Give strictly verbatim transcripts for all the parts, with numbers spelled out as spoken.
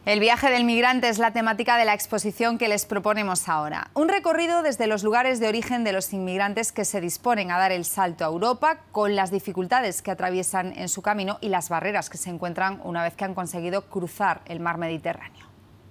El viaje del migrante es la temática de la exposición que les proponemos ahora. Un recorrido desde los lugares de origen de los inmigrantes que se disponen a dar el salto a Europa, con las dificultades que atraviesan en su camino y las barreras que se encuentran una vez que han conseguido cruzar el mar Mediterráneo.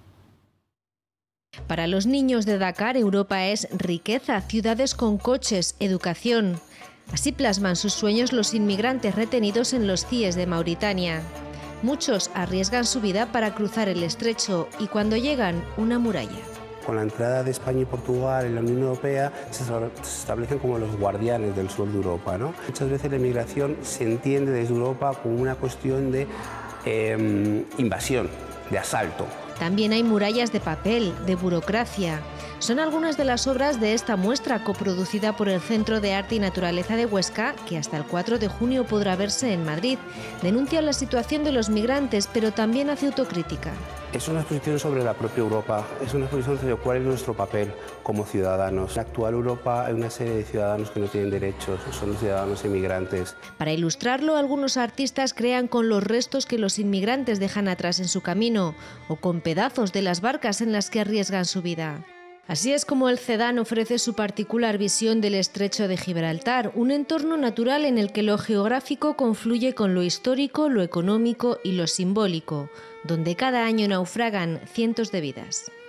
Para los niños de Dakar, Europa es riqueza, ciudades con coches, educación. Así plasman sus sueños los inmigrantes retenidos en los C I E S de Mauritania. Muchos arriesgan su vida para cruzar el estrecho y cuando llegan, una muralla. Con la entrada de España y Portugal en la Unión Europea se establecen como los guardianes del sur de Europa, ¿no? Muchas veces la inmigración se entiende desde Europa como una cuestión de eh, invasión, de asalto. También hay murallas de papel, de burocracia. Son algunas de las obras de esta muestra coproducida por el Centro de Arte y Naturaleza de Huesca, que hasta el cuatro de junio podrá verse en Madrid. Denuncia la situación de los migrantes, pero también hace autocrítica. Es una exposición sobre la propia Europa, es una exposición sobre cuál es nuestro papel como ciudadanos. En la actual Europa hay una serie de ciudadanos que no tienen derechos, son los ciudadanos inmigrantes. Para ilustrarlo, algunos artistas crean con los restos que los inmigrantes dejan atrás en su camino o con pedazos de las barcas en las que arriesgan su vida. Así es como el Cedán ofrece su particular visión del Estrecho de Gibraltar, un entorno natural en el que lo geográfico confluye con lo histórico, lo económico y lo simbólico, donde cada año naufragan cientos de vidas.